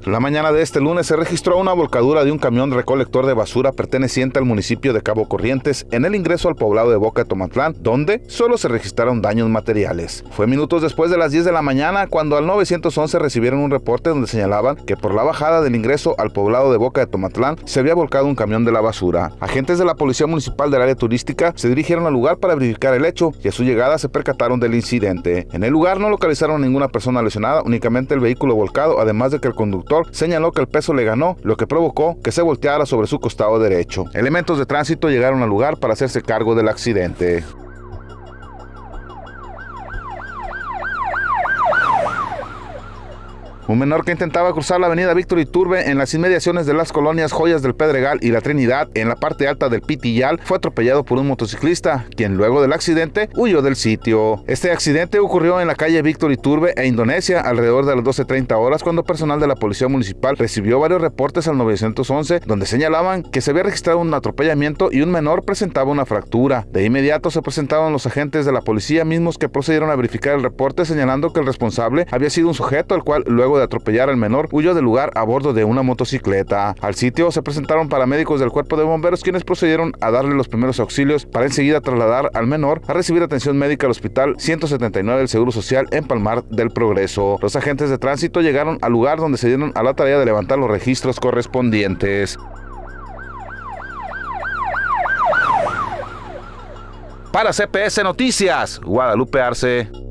La mañana de este lunes se registró una volcadura de un camión recolector de basura perteneciente al municipio de Cabo Corrientes en el ingreso al poblado de Boca de Tomatlán, donde solo se registraron daños materiales. Fue minutos después de las 10 de la mañana cuando al 911 recibieron un reporte donde señalaban que por la bajada del ingreso al poblado de Boca de Tomatlán se había volcado un camión de la basura. Agentes de la Policía Municipal del área turística se dirigieron al lugar para verificar el hecho y a su llegada se percataron del incidente. En el lugar no localizaron a ninguna persona lesionada, únicamente el vehículo volcado, además de que el conductor señaló que el peso le ganó, lo que provocó que se volteara sobre su costado derecho. Elementos de tránsito llegaron al lugar para hacerse cargo del accidente. Un menor que intentaba cruzar la avenida Víctor Iturbe en las inmediaciones de las colonias Joyas del Pedregal y La Trinidad, en la parte alta del Pitillal, fue atropellado por un motociclista, quien luego del accidente huyó del sitio. Este accidente ocurrió en la calle Víctor Iturbe e Indonesia alrededor de las 12:30 horas, cuando personal de la Policía Municipal recibió varios reportes al 911 donde señalaban que se había registrado un atropellamiento y un menor presentaba una fractura. De inmediato se presentaron los agentes de la policía mismos que procedieron a verificar el reporte, señalando que el responsable había sido un sujeto al cual luego de atropellar al menor huyó del lugar a bordo de una motocicleta. Al sitio se presentaron paramédicos del cuerpo de bomberos, quienes procedieron a darle los primeros auxilios para enseguida trasladar al menor a recibir atención médica al hospital 179 del Seguro Social en Palmar del Progreso. Los agentes de tránsito llegaron al lugar donde se dieron a la tarea de levantar los registros correspondientes. Para CPS Noticias, Guadalupe Arce.